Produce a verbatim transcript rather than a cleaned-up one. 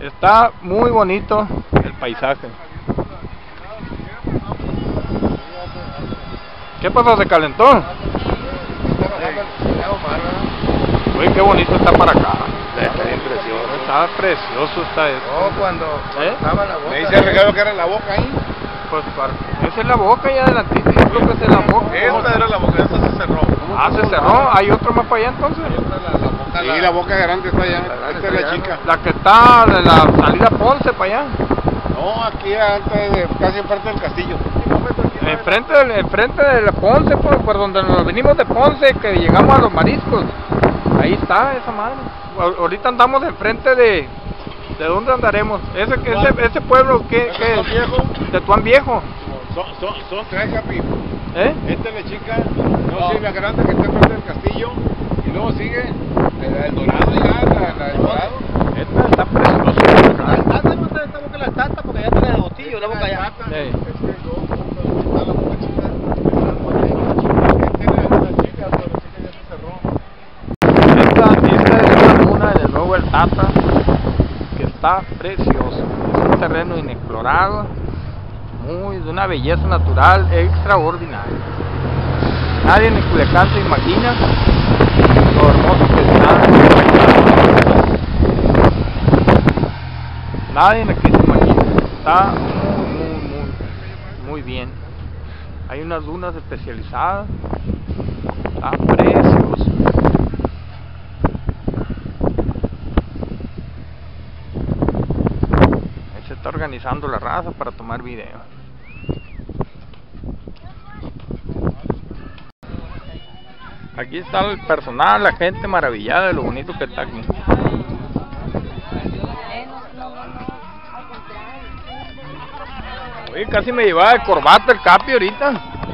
Está muy bonito el paisaje. ¿Qué pasó? ¿Se calentó? Uy, qué bonito está para acá. Está bien precioso. Está precioso está esto. No, cuando, cuando ¿Eh? estaba la boca. Me dice el regalo que era la boca ahí. Pues para... esa es la boca ya adelantito, yo creo que esa es la boca. Esta era la boca, esta se cerró. Ah, se cerró, hay otro más para allá entonces. Sí, la boca grande está allá. Esta es la chica. La que está de la salida Ponce para allá. No, aquí antes de, casi enfrente del castillo. Enfrente del, enfrente de la Ponce, por, por donde nos venimos de Ponce, que llegamos a los mariscos. Ahí está esa madre. Ahorita andamos enfrente de... ¿De dónde andaremos? Ese, ese, ese pueblo, ¿qué, qué es? Viejo? De Tuán Viejo. Son, son, son tres, Capi. ¿Eh? Esta es la chica, no, sí, la grande que está enfrente del castillo. Y luego sigue la del Dorado, ya, la, la del Dorado. Esta está preciosa. La tata, no está boca la tata porque ya tiene el bostillo, la boca allá. Sí. Está la boca chica. Tiene la chica, pero la chica ya se cerró. Esta, esta es la laguna de nuevo el Tata, que está precioso. Es un terreno inexplorado, muy de una belleza natural extraordinaria. Nadie en Culiacán se imagina lo hermoso que está. Nadie aquí se imagina. Está muy, muy, muy, muy bien. Hay unas dunas especializadas. Está precioso. Se está organizando la raza para tomar video. Aquí está el personal, la gente maravillada de lo bonito que está aquí. Oye, casi me llevaba de corbata el Capi ahorita.